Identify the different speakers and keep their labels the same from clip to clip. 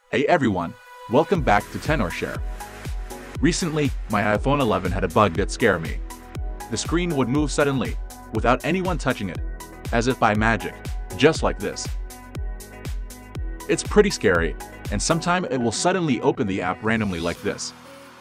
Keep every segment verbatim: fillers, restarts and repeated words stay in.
Speaker 1: Hey everyone, welcome back to Tenorshare. Recently, my iPhone eleven had a bug that scared me. The screen would move suddenly, without anyone touching it, as if by magic, just like this. It's pretty scary, and sometimes it will suddenly open the app randomly like this.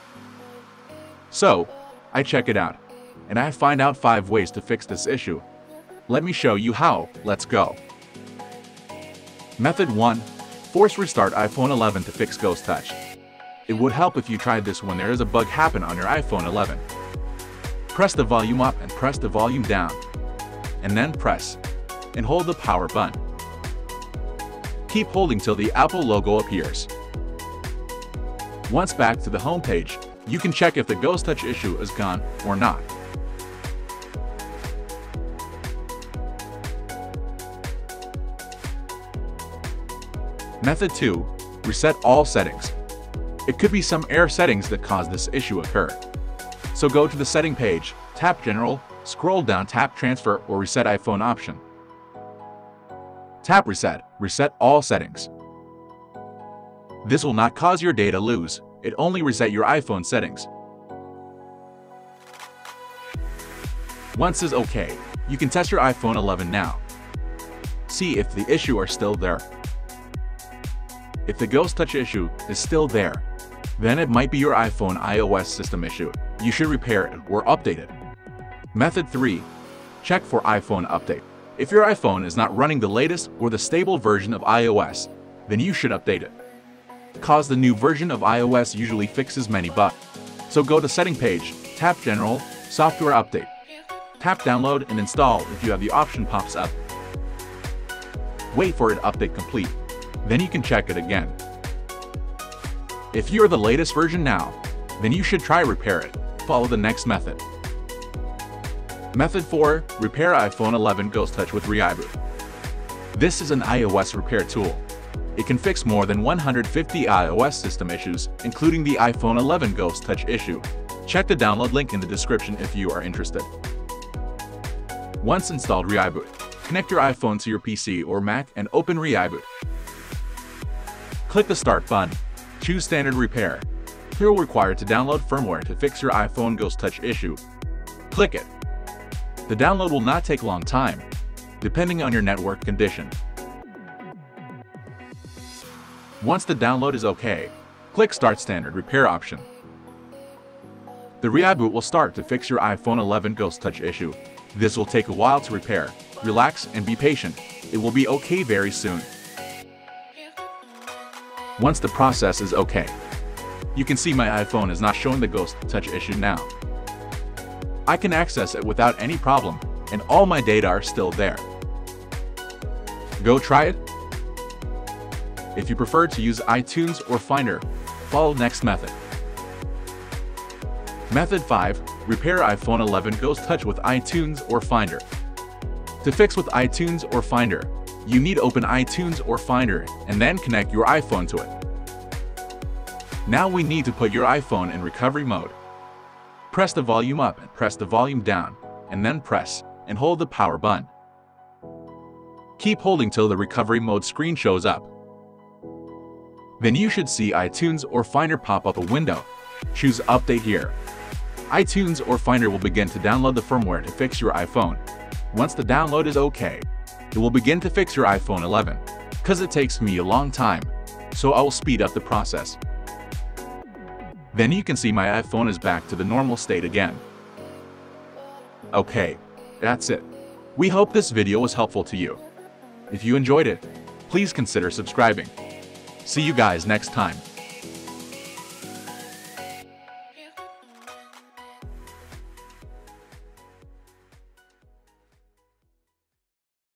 Speaker 1: So, I check it out, and I find out five ways to fix this issue. Let me show you how. Let's go. Method one. Force restart iPhone eleven to fix Ghost Touch. It would help if you tried this when there is a bug happen on your iPhone eleven. Press the volume up and press the volume down, and then press and hold the power button. Keep holding till the Apple logo appears. Once back to the home page, you can check if the Ghost Touch issue is gone or not. Method two. Reset all settings. It could be some error settings that cause this issue occur. So go to the setting page, tap General, scroll down, tap Transfer or Reset iPhone option. Tap Reset, reset all settings. This will not cause your data lose, it only reset your iPhone settings. Once is okay, you can test your iPhone eleven now. See if the issue are still there. If the Ghost Touch issue is still there, then it might be your iPhone iOS system issue. You should repair it or update it. Method three. Check for iPhone update. If your iPhone is not running the latest or the stable version of iOS, then you should update it. Cause the new version of iOS usually fixes many bugs. So go to setting page, tap General, Software Update. Tap Download and Install if you have the option pops up. Wait for it update complete. Then you can check it again. If you are the latest version now, then you should try repair it. Follow the next method. Method four. Repair iPhone eleven Ghost Touch with ReIBoot. This is an iOS repair tool. It can fix more than one hundred fifty iOS system issues, including the iPhone eleven Ghost Touch issue. Check the download link in the description if you are interested. Once installed ReIBoot, connect your iPhone to your P C or Mac and open ReIBoot. Click the Start button. Choose Standard Repair. Here will require to download firmware to fix your iPhone Ghost Touch issue. Click it. The download will not take a long time, depending on your network condition. Once the download is okay, click Start Standard Repair option. The ReIBoot will start to fix your iPhone eleven Ghost Touch issue. This will take a while to repair. Relax and be patient. It will be okay very soon. Once the process is okay, you can see my iPhone is not showing the Ghost Touch issue now. I can access it without any problem, and all my data are still there. Go try it. If you prefer to use iTunes or Finder, follow next method. Method five. Repair iPhone eleven Ghost Touch with iTunes or Finder. To fix with iTunes or Finder, you need to open iTunes or Finder and then connect your iPhone to it. Now we need to put your iPhone in recovery mode. Press the volume up and press the volume down, and then press and hold the power button. Keep holding till the recovery mode screen shows up. Then you should see iTunes or Finder pop up a window. Choose Update here. iTunes or Finder will begin to download the firmware to fix your iPhone. Once the download is okay, it will begin to fix your iPhone eleven. Cause it takes me a long time, so I will speed up the process. Then you can see my iPhone is back to the normal state again. Okay, that's it. We hope this video was helpful to you. If you enjoyed it, please consider subscribing. See you guys next time.